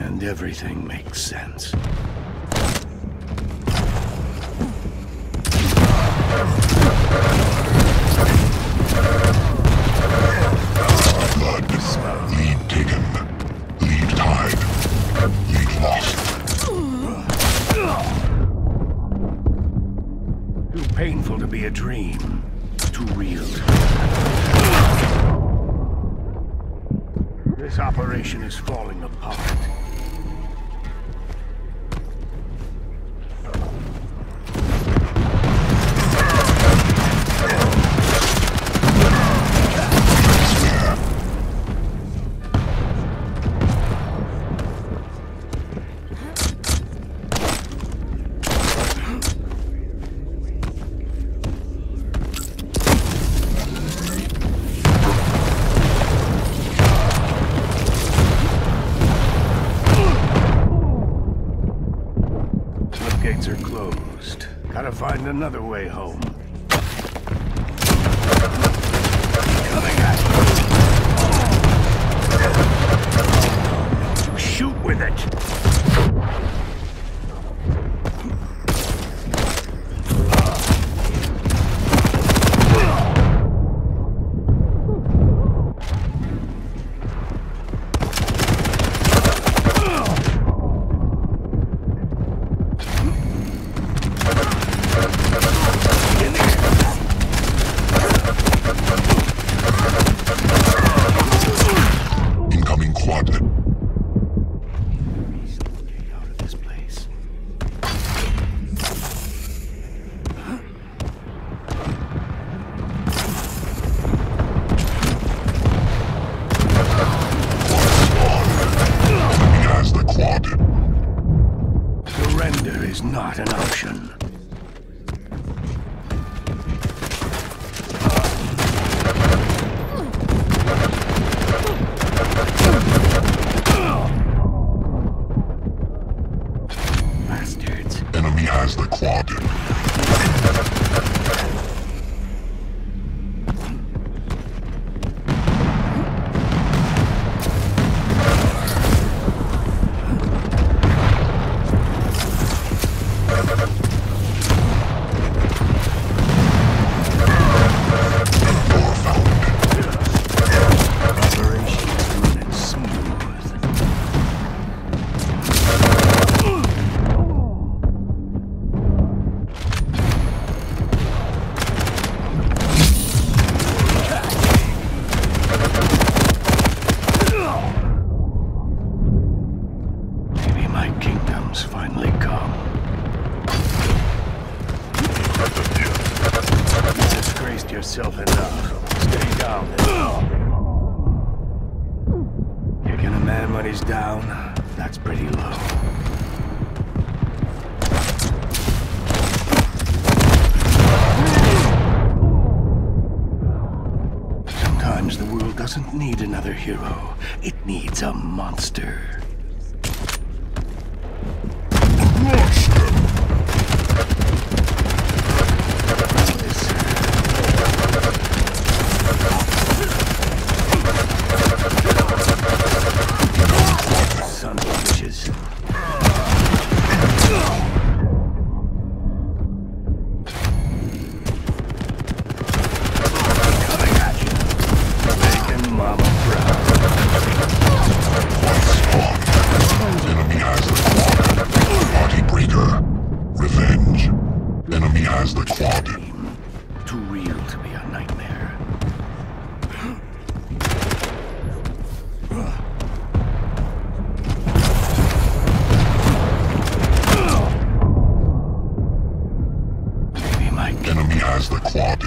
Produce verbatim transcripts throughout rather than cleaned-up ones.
And everything makes sense. Blood. Lead taken. Lead tied. Lead lost. Too painful to be a dream. Too real. This operation is falling apart. Gates are closed. Gotta find another way home. Coming at you. Shoot with it. Surrender is not an option. Bastards. Enemy has the quad. Finally come. You disgraced yourself enough. Stay down. Kicking a man when he's down, that's pretty low. Sometimes the world doesn't need another hero. It needs a monster. Son of bitches. Coming at you. Making mama proud. Enemy has the quad. Party breaker. Revenge. Enemy has the quad. Too real to be a nightmare. Maybe my enemy has the quad.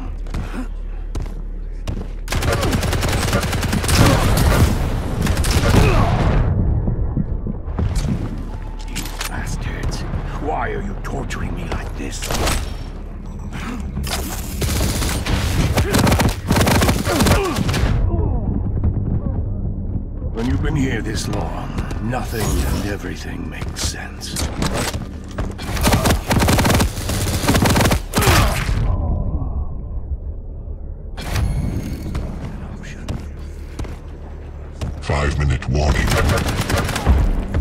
You bastards. Why are you torturing me like this? When you've been here this long, nothing and everything makes sense. Five minute warning.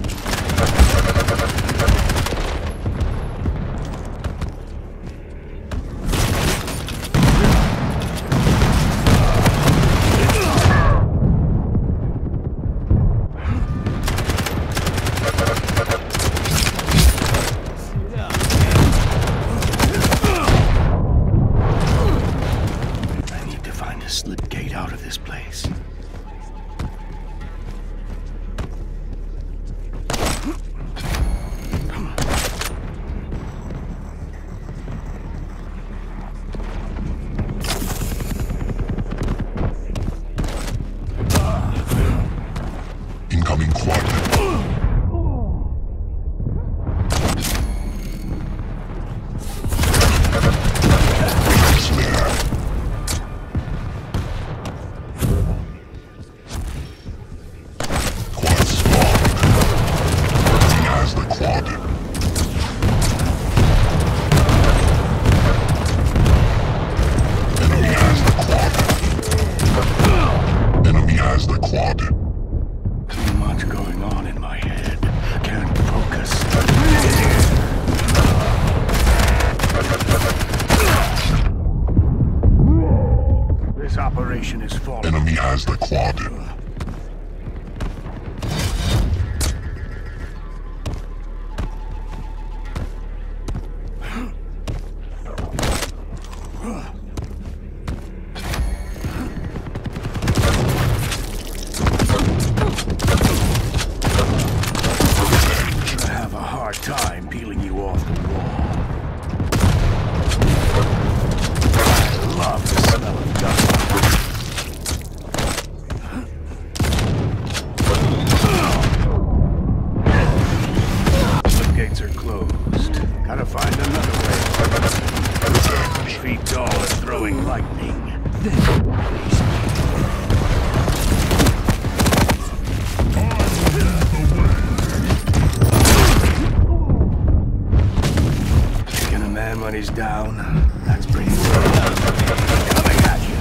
down. That's pretty good. Coming at you.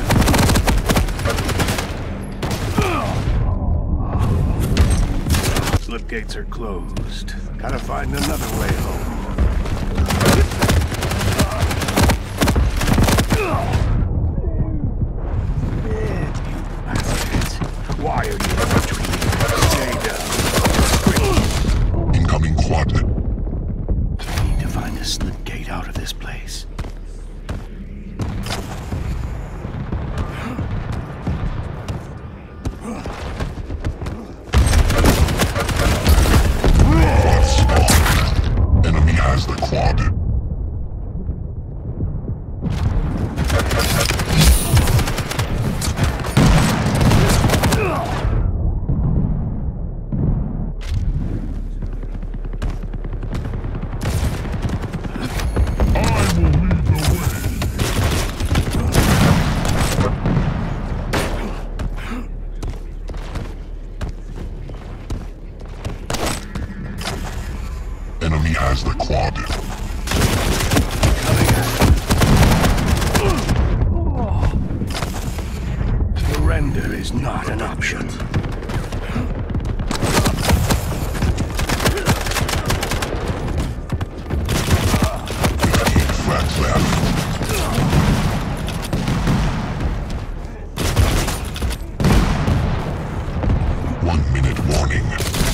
Slip gates are closed. Gotta find another way home. Why are you torturing me? Stay down. Incoming quad. I need to find a slip gate out of this place. Quad spawned. Enemy has the quad. Enemy has the quad. Surrender is not an option. Eight frags left. One minute warning.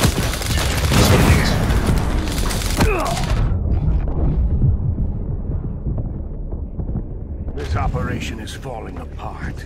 This operation is falling apart.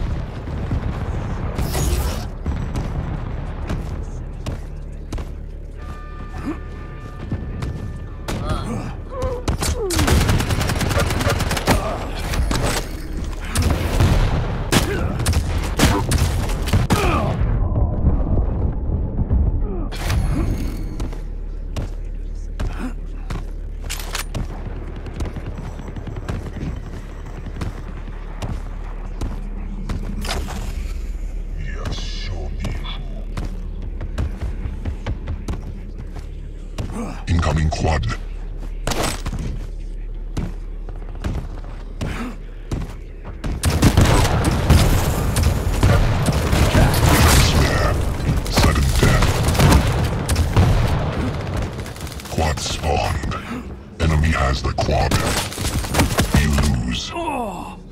Incoming quad. Spare. Sudden death. Quad spawned. Enemy has the quad. You lose.